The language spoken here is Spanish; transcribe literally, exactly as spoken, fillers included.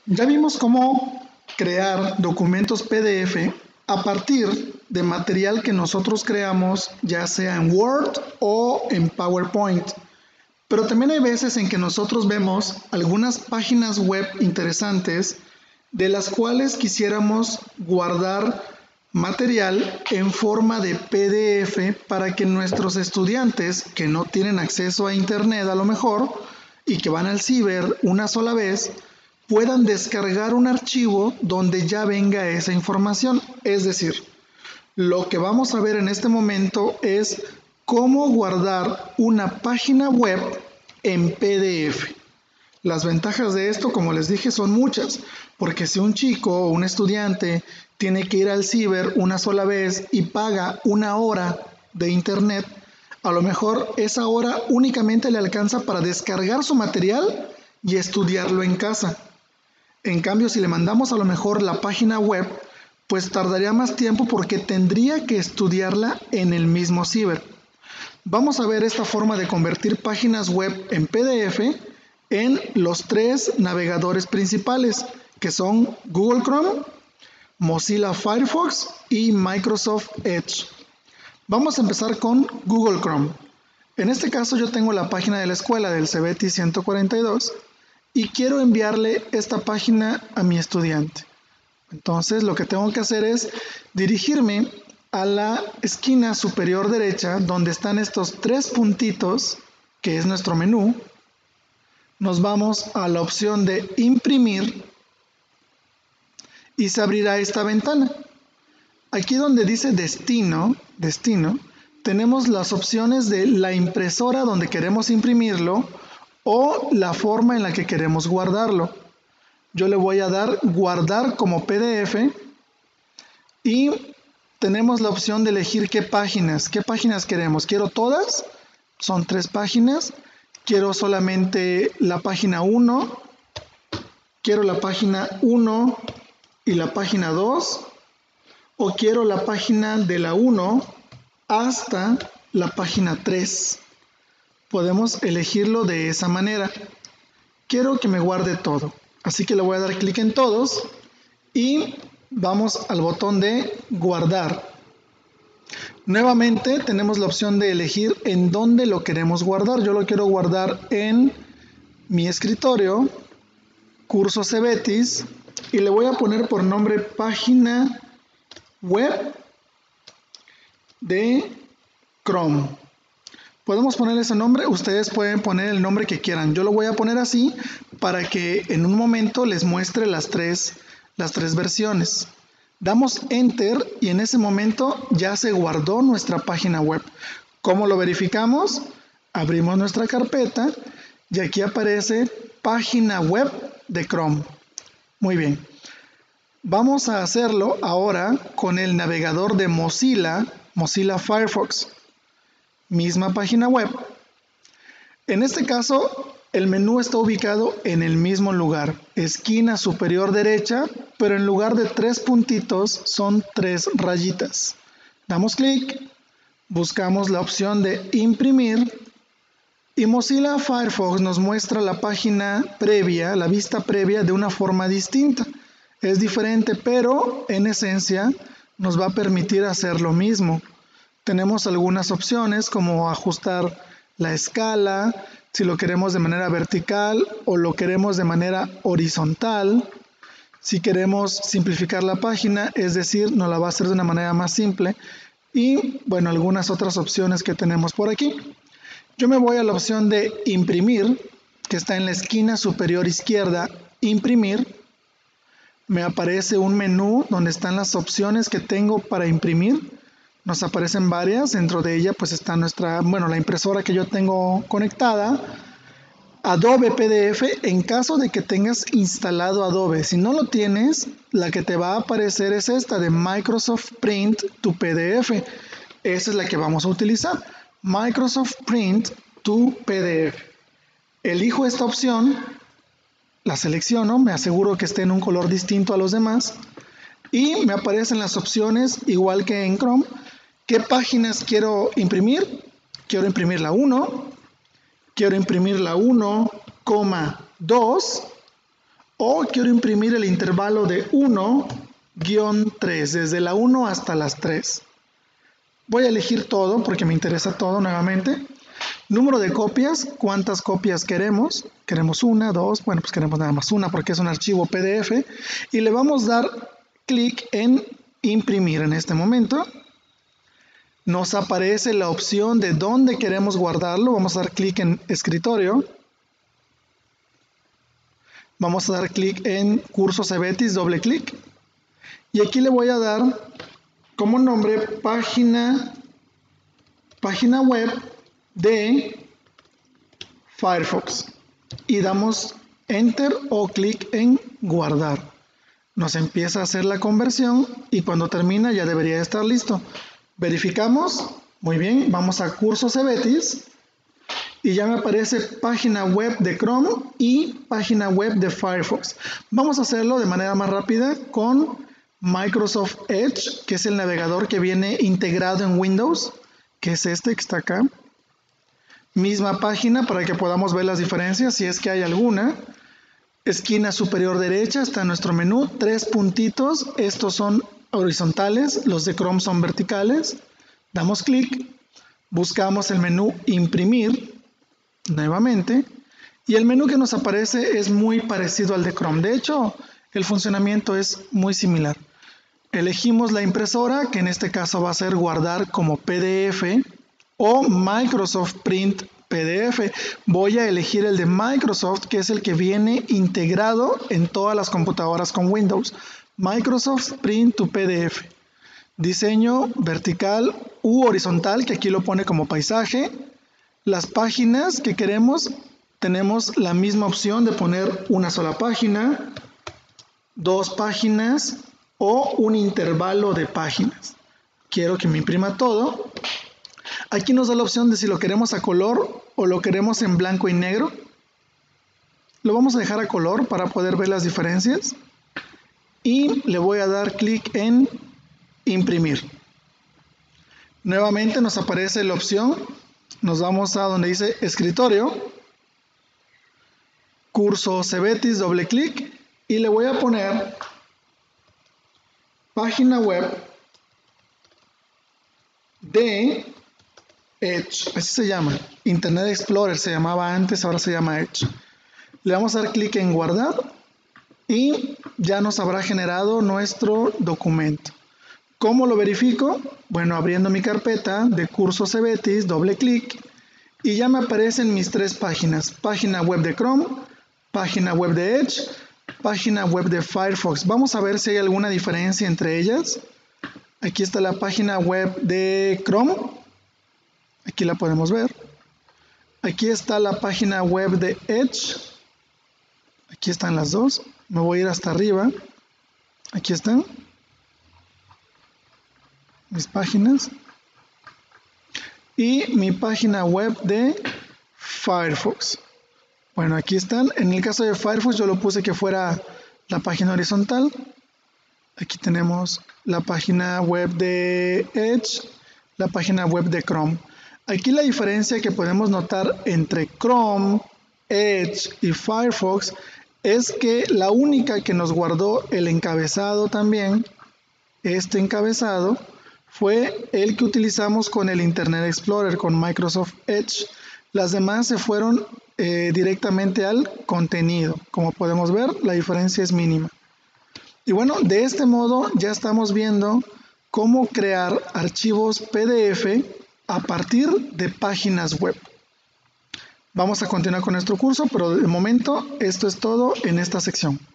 Ya vimos cómo crear documentos P D F a partir de material que nosotros creamos, ya sea en Word o en PowerPoint. Pero también hay veces en que nosotros vemos algunas páginas web interesantes de las cuales quisiéramos guardar material en forma de P D F para que nuestros estudiantes que no tienen acceso a internet a lo mejor y que van al ciber una sola vez puedan descargar un archivo donde ya venga esa información. Es decir, lo que vamos a ver en este momento es cómo guardar una página web en P D F. Las ventajas de esto, como les dije, son muchas, porque si un chico o un estudiante tiene que ir al ciber una sola vez y paga una hora de internet, a lo mejor esa hora únicamente le alcanza para descargar su material y estudiarlo en casa. En cambio, si le mandamos a lo mejor la página web, pues tardaría más tiempo porque tendría que estudiarla en el mismo ciber. Vamos a ver esta forma de convertir páginas web en P D F en los tres navegadores principales, que son Google Chrome, Mozilla Firefox y Microsoft Edge. Vamos a empezar con Google Chrome. En este caso yo tengo la página de la escuela del CEBETI ciento cuarenta y dos y quiero enviarle esta página a mi estudiante. Entonces lo que tengo que hacer es dirigirme a la esquina superior derecha donde están estos tres puntitos, que es nuestro menú. Nos vamos a la opción de imprimir y se abrirá esta ventana. Aquí donde dice destino, destino, tenemos las opciones de la impresora donde queremos imprimirlo o la forma en la que queremos guardarlo. Yo le voy a dar guardar como P D F y tenemos la opción de elegir qué páginas, qué páginas queremos. ¿Quiero todas? Son tres páginas. Quiero solamente la página uno, quiero la página uno y la página dos, o quiero la página de la uno hasta la página tres. Podemos elegirlo de esa manera. Quiero que me guarde todo, así que le voy a dar clic en todos y vamos al botón de guardar. Nuevamente tenemos la opción de elegir en dónde lo queremos guardar. Yo lo quiero guardar en mi escritorio, curso Cebetis, y le voy a poner por nombre página web de Chrome. Podemos ponerle ese nombre, ustedes pueden poner el nombre que quieran. Yo lo voy a poner así para que en un momento les muestre las tres, las tres versiones. Damos Enter y en ese momento ya se guardó nuestra página web. ¿Cómo lo verificamos? Abrimos nuestra carpeta y aquí aparece página web de Chrome. Muy bien. Vamos a hacerlo ahora con el navegador de Mozilla, Mozilla Firefox. Misma página web. En este caso, el menú está ubicado en el mismo lugar, esquina superior derecha, pero en lugar de tres puntitos son tres rayitas. Damos clic, buscamos la opción de imprimir y Mozilla Firefox nos muestra la página previa, la vista previa de una forma distinta. Es diferente, pero en esencia nos va a permitir hacer lo mismo. Tenemos algunas opciones como ajustar la escala, si lo queremos de manera vertical o lo queremos de manera horizontal. Si queremos simplificar la página, es decir, nos la va a hacer de una manera más simple. Y bueno, algunas otras opciones que tenemos por aquí. Yo me voy a la opción de imprimir, que está en la esquina superior izquierda, imprimir. Me aparece un menú donde están las opciones que tengo para imprimir. Nos aparecen varias, dentro de ella pues está nuestra, bueno, la impresora que yo tengo conectada, Adobe P D F, en caso de que tengas instalado Adobe. Si no lo tienes, la que te va a aparecer es esta de Microsoft Print to P D F. Esa es la que vamos a utilizar, Microsoft Print to P D F. Elijo esta opción, la selecciono, me aseguro que esté en un color distinto a los demás y me aparecen las opciones igual que en Chrome. ¿Qué páginas quiero imprimir? Quiero imprimir la uno, quiero imprimir la uno, dos o quiero imprimir el intervalo de uno guión tres, desde la uno hasta las tres. Voy a elegir todo porque me interesa todo nuevamente. Número de copias, ¿cuántas copias queremos? Queremos una, dos, bueno, pues queremos nada más una porque es un archivo P D F. Y le vamos a dar clic en imprimir en este momento. Nos aparece la opción de dónde queremos guardarlo. Vamos a dar clic en escritorio. Vamos a dar clic en curso Cebetis, doble clic. Y aquí le voy a dar como nombre página, página web de Firefox. Y damos Enter o clic en guardar. Nos empieza a hacer la conversión y cuando termina ya debería estar listo. Verificamos, muy bien, vamos a curso Cebetis y ya me aparece página web de Chrome y página web de Firefox. Vamos a hacerlo de manera más rápida con Microsoft Edge, que es el navegador que viene integrado en Windows, que es este que está acá. Misma página para que podamos ver las diferencias, si es que hay alguna. Esquina superior derecha está nuestro menú, tres puntitos, estos son horizontales, los de Chrome son verticales. Damos clic, buscamos el menú imprimir nuevamente y el menú que nos aparece es muy parecido al de Chrome. De hecho, el funcionamiento es muy similar. Elegimos la impresora, que en este caso va a ser guardar como P D F o Microsoft Print P D F. Voy a elegir el de Microsoft, que es el que viene integrado en todas las computadoras con Windows. Microsoft Print to P D F. Diseño vertical u horizontal, que aquí lo pone como paisaje. Las páginas que queremos, tenemos la misma opción de poner una sola página, dos páginas o un intervalo de páginas. Quiero que me imprima todo. Aquí nos da la opción de si lo queremos a color o lo queremos en blanco y negro. Lo vamos a dejar a color para poder ver las diferencias. Y le voy a dar clic en imprimir. Nuevamente nos aparece la opción. Nos vamos a donde dice escritorio. Curso Cebetis, doble clic. Y le voy a poner página web de Edge, así se llama, Internet Explorer se llamaba antes, ahora se llama Edge. Le vamos a dar clic en guardar y ya nos habrá generado nuestro documento. ¿Cómo lo verifico? Bueno, abriendo mi carpeta de curso Cebetis, doble clic y ya me aparecen mis tres páginas. Página web de Chrome, página web de Edge, página web de Firefox. Vamos a ver si hay alguna diferencia entre ellas. Aquí está la página web de Chrome. Aquí la podemos ver. Aquí está la página web de Edge. Aquí están las dos. Me voy a ir hasta arriba. Aquí están mis páginas. Y mi página web de Firefox. Bueno, aquí están. En el caso de Firefox yo lo puse que fuera la página horizontal. Aquí tenemos la página web de Edge, la página web de Chrome. Aquí la diferencia que podemos notar entre Chrome, Edge y Firefox es que la única que nos guardó el encabezado también, este encabezado, fue el que utilizamos con el Internet Explorer, con Microsoft Edge. Las demás se fueron eh, directamente al contenido. Como podemos ver, la diferencia es mínima. Y bueno, de este modo ya estamos viendo cómo crear archivos P D F a partir de páginas web. Vamos a continuar con nuestro curso, pero de momento esto es todo en esta sección.